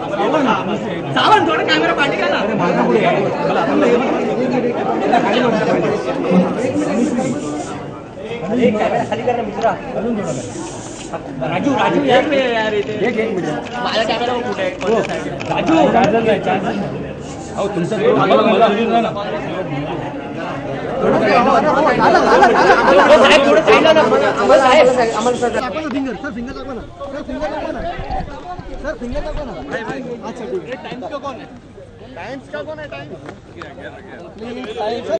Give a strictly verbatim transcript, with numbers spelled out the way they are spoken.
सावंत थोड़ा कॅमेरा पाठी का ना अरे कॅमेरा खाली कर ना मित्रा राजू राजू एक मिनिट यार इथे एक एक मिनिट माझा कॅमेरा कुठे आहे राजू चार्जर नाही चार्जर अहो तुमचं साहेब थोडं साईडला ना आम्हाला साहेब आम्हाला सर फिंगर सर फिंगर दाखवा ना सर फिंगर दाखवा ना सर फिंगर दाखवा ना अच्छा ठीक है टाइम्स का कौन है टाइम्स का कौन है टाइम्स